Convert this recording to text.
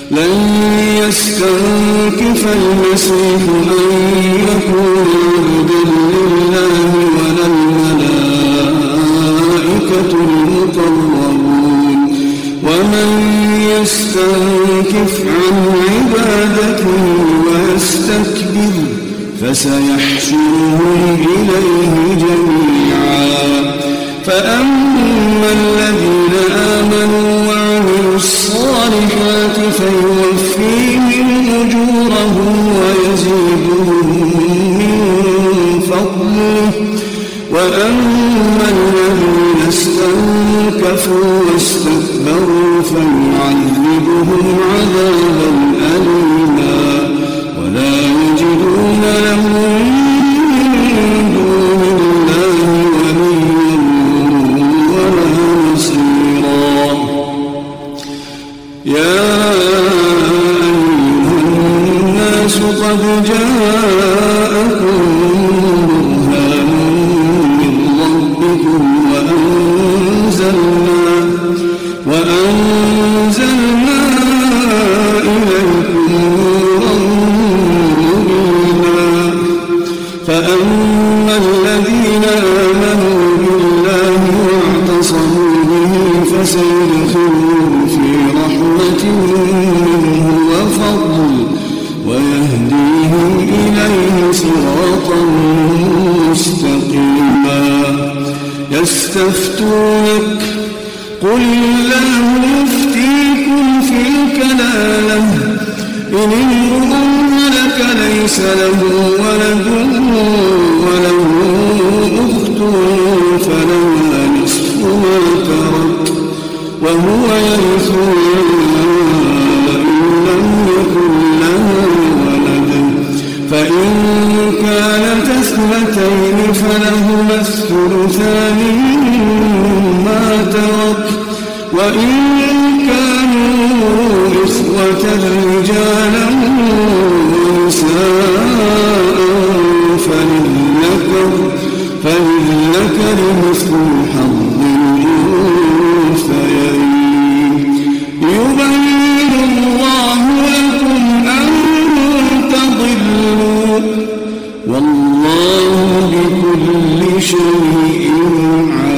لن يستنكف المسيح أن يكون عبدا لله ولا الملائكة المقربون ومن يستنكف عن عبادته ويستكبر فسيحشرهم إليه جميعا فأما الذين آمنوا وعملوا الصالحات فيوفيهم أجورهم ويزيدهم من فضله وأما الذين استنكفوا واستكبروا فيعذبهم عذابا أليما ولا يجدون لهم من دون الله وليا ولا نصيرا يا أيها الناس قد جاءكم برهان من ربكم وأنزلنا إليكم نورا مبينا فأما الذين آمنوا بالله واعتصموا به فسيدخلون في رحمة منه وفضل ويهديهم إليه صراطا مستقيما يستفتونك قل الله يفتيكم في الكلالة إن امرؤ هلك ليس له ولد وله أخت فلها نصف ما ترك وهو يرثها إن لم يكن لها ولد فإن كانت اثنتين فلهما الثلثان مما ترك وإن كانوا إخوة رجالا ونساء فللذكر مثل حظ الأنثيين يبين الله لكم أن تضلوا والله بكل شيء عليم.